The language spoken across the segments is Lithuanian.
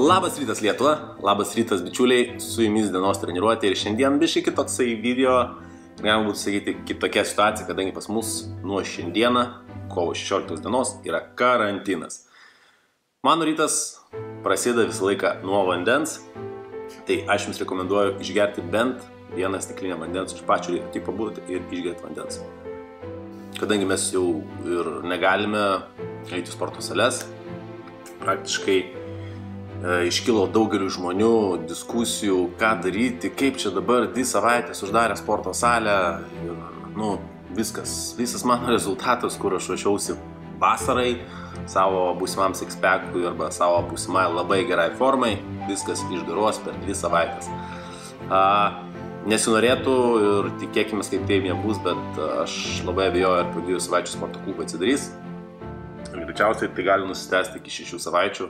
Labas rytas Lietuva, labas rytas bičiuliai, su jumis dienos treniruotė ir šiandien biškai kitoksai video, galima būtų sakyti kitokia situacija, kadangi pas mus nuo šiandieną, kovo 16 dienos, yra karantinas. Mano rytas prasideda visą laiką nuo vandens, tai aš jums rekomenduoju išgerti bent vieną stiklinę vandens iš pačio ryto, tik pabūti ir išgerti vandens. Kadangi mes jau ir negalime eiti į sporto sales, praktiškai iškilo daugelių žmonių diskusijų, ką daryti, kaip čia dabar 2 savaitės uždarė sporto salę ir visas mano rezultatas, kur aš ruošiausi vasarai savo būsimam sixpackui arba savo būsimai labai gerai formai, viskas išgaruos per 2 savaitės. Nesinorėtų ir tikėkime, kaip taip nebus, bet aš labai abejoju, ar po 2 savaičių sporto klubai atsidarys. Greičiausiai tai gali nusitęsti iki 6 savaičių.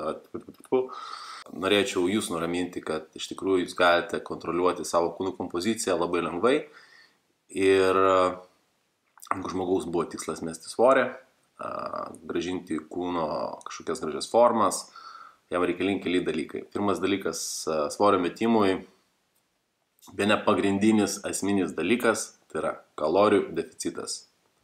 Norėčiau jūs nuraminti, kad iš tikrųjų jūs galite kontroliuoti savo kūno kompoziciją labai lengvai ir jeigu žmogaus buvo tikslas mesti svorį, grąžinti kūno kažkokias gražias formas, jam reikalingi keli dalykai. Pirmas dalykas svorio metimui, bene pagrindinis esminis dalykas, tai yra kalorijų deficitas.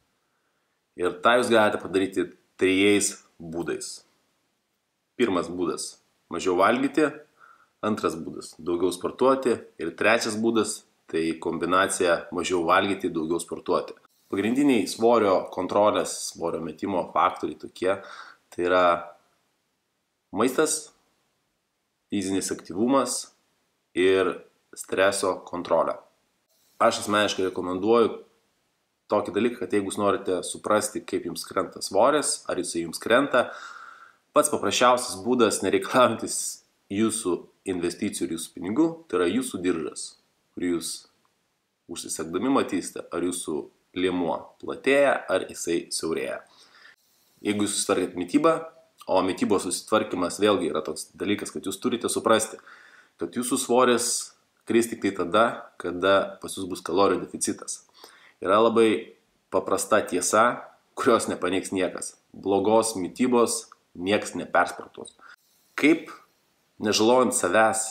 Ir tą jūs galite padaryti 3 būdais. Pirmas būdas – mažiau valgyti, antras būdas – daugiau sportuoti ir trečias būdas – tai kombinacija mažiau valgyti, daugiau sportuoti. Pagrindiniai svorio kontrolės, svorio metimo faktoriai tokie – tai yra maistas, fizinis aktyvumas ir streso kontrolė. Aš asmeniškai rekomenduoju tokį dalyką, kad jeigu jūs norite suprasti, kaip jums krenta svoris, ar jisai jums krenta, pats paprasčiausias būdas, nereikalaujantis jūsų investicijų ir jūsų pinigų, tai yra jūsų diržas, kurį jūs užsisekdami matysite, ar jūsų liemuo platėja, ar jisai siaurėja. Jeigu jūs susitvarkėte mitybą, o mitybos susitvarkymas vėlgi yra toks dalykas, kad jūs turite suprasti, kad jūsų svoris kris tik tai tada, kada pas jūs bus kalorijų deficitas. Yra labai paprasta tiesa, kurios nepaneigs niekas. Blogos mitybos nieks nepersportuos. Kaip nežalojant savęs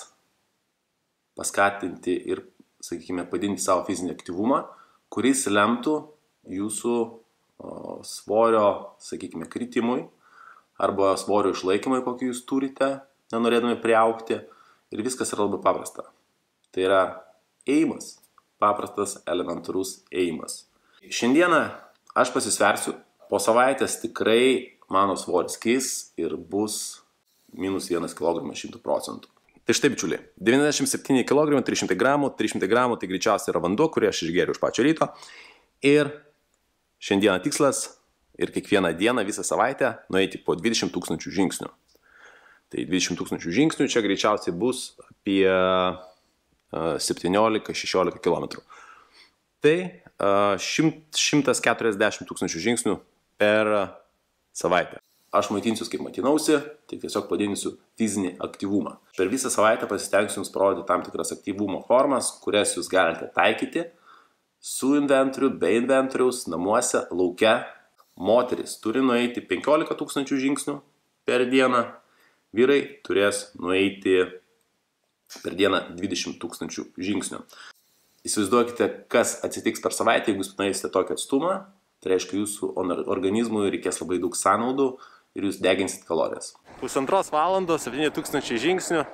paskatinti ir, sakykime, padidinti savo fizinį aktyvumą, kuris lemtų jūsų svorio, sakykime, kritimui arba svorio išlaikymui, kokį jūs turite, nenorėdami priaugti. Ir viskas yra labai paprasta. Tai yra ėjimas. Paprastas, elementarus ėjimas. Šiandieną aš pasisversiu. Po savaitės tikrai mano svoris kis ir bus -1 kg 100%. Tai štai bičiuliai, 97 kg, 300 gramų, 300 gramų tai greičiausiai yra vanduo, kurį aš išgeriu iš pačio ryto. Ir šiandieną tikslas ir kiekvieną dieną visą savaitę nueiti po 20 000 žingsnių. Tai 20 000 žingsnių čia greičiausiai bus apie 17-16 km. Tai 140 000 žingsnių per savaitę. Aš maitinsiu, kaip maitinausi, tik tiesiog padidinsiu fizinį aktyvumą. Per visą savaitę pasistengsiu jums parodyti tam tikras aktyvumo formas, kurias jūs galite taikyti su inventoriu, be inventoriaus, namuose, lauke. Moteris turi nueiti 15 000 žingsnių per dieną, vyrai turės nueiti per dieną 20 000 žingsnių. Įsivaizduokite, kas atsitiks per savaitę, jeigu jūs nueisite tokį atstumą. Tai reiškia, jūsų organizmui reikės labai daug sąnaudų ir jūs deginsit kalorijas. 1,5 valandos, 7000 žingsnių.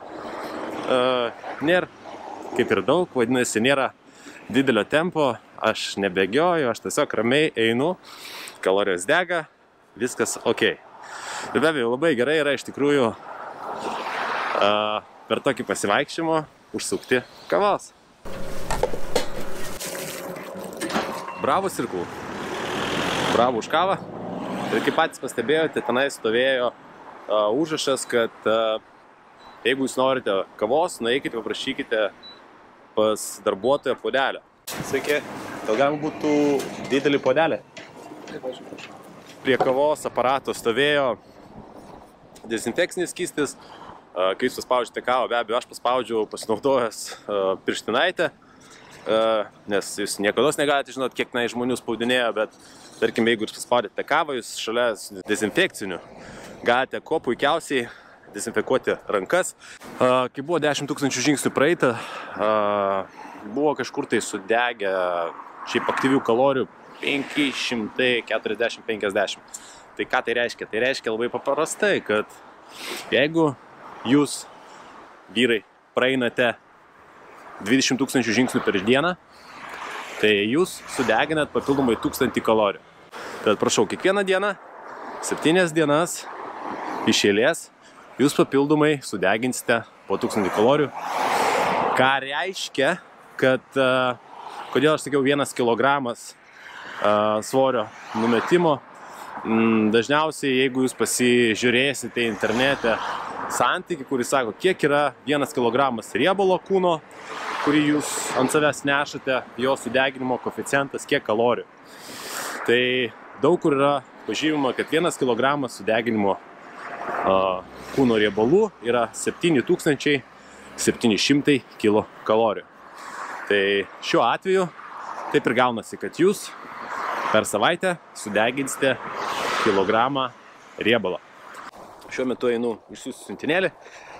Nėra kaip ir daug, vadinasi, nėra didelio tempo. Aš nebėgioju, aš tiesiog ramiai einu, kalorijos dega, viskas ok. Ir be abejo, labai gerai yra iš tikrųjų per tokį pasivaikščiojimą užsukti kavos. Bravo Circle. Bravo už kavą. Ir kaip patys pastebėjote, tenai stovėjo užrašas, kad jeigu jūs norite kavos, nueikite, paprašykite pas darbuotoją puodelio. Sveiki, gal galima būtų didelį puodelį? Prie kavos aparato stovėjo dezinfekcinis skystis. Kai jūs paspaudžiate kavą, be abejo, aš paspaudžiau pasinaudojęs pirštinaitę, nes jūs niekada negalite žinot, kiek žmonių spaudinėjo, bet tarkim, jeigu jūs paspaudėte kavą, jūs šalia dezinfekcinių galite kuo puikiausiai dezinfekuoti rankas. Kai buvo 10 000 žingsnių praeita, buvo kažkur tai sudegę šiaip aktyvių kalorijų 540-50. Tai ką tai reiškia? Tai reiškia labai paprastai, kad jeigu jūs, vyrai, praeinate 20 000 žingsnių per dieną, tai jūs sudeginat papildomai 1000 kalorijų. Tad prašau, kiekvieną dieną, 7 dienas iš eilės, jūs papildomai sudeginsite po 1000 kalorijų. Ką reiškia, kad, kodėl aš sakiau 1 kilogramas svorio numetimo, dažniausiai, jeigu jūs pasižiūrėsite internete santykį, kuris sako, kiek yra 1 kilogramas riebalo kūno, kurį jūs ant savęs nešate, jo sudeginimo koeficientas, kiek kalorijų. Tai daug kur yra pažymima, kad 1 kilogramas sudeginimo kūno riebalų yra 7700 kilokalorijų. Tai šiuo atveju taip ir gaunasi, kad jūs per savaitę sudeginsite kilogramą riebalą. Šiuo metu einu išsiųsti siuntinėlį,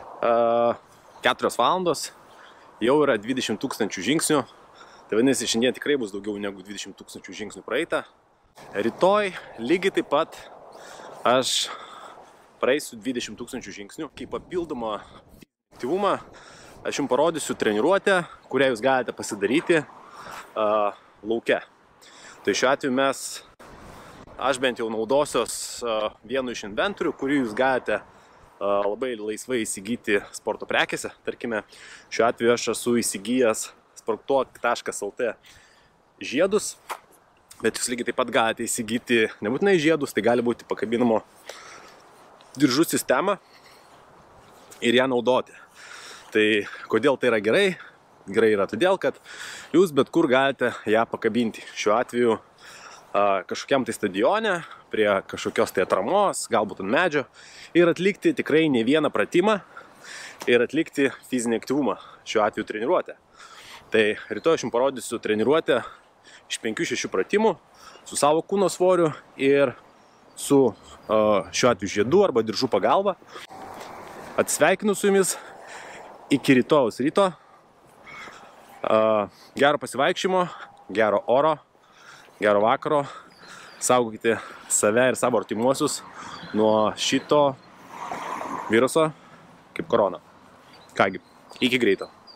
4 valandos, jau yra 20 000 žingsnių, tai vadinasi, šiandien tikrai bus daugiau negu 20 000 žingsnių praeita. Rytoj lygiai taip pat aš praeisiu 20 000 žingsnių. Kaip papildomą aktyvumą aš jums parodysiu treniruotę, kurią jūs galite pasidaryti lauke. Tai šiuo atveju aš bent jau naudosios vienu iš inventorių, kurį jūs galite labai laisvai įsigyti sporto prekėse. Tarkime, šiuo atveju aš esu įsigijęs sportuok.lt žiedus, bet jūs lygiai taip pat galite įsigyti nebūtinai žiedus, tai gali būti pakabinamo diržų sistema ir ją naudoti. Tai kodėl tai yra gerai? Gerai yra todėl, kad jūs bet kur galite ją pakabinti. Šiuo atveju kažkokiam tai stadione, prie kažkokios tai atramos, galbūt ant medžio, ir atlikti tikrai ne vieną pratimą ir atlikti fizinį aktyvumą, šiuo atveju treniruotę. Tai rytoj aš jums parodysiu treniruotę iš 5-6 pratimų su savo kūno svoriu ir su šiuo atveju žiedų arba diržų pagalba. Atsisveikinu su jumis iki rytojaus ryto. Gero pasivaikščiojimo, gero oro, gero vakaro. Saugokite save ir savo artimuosius nuo šito viruso kaip korona. Kągi, iki greito.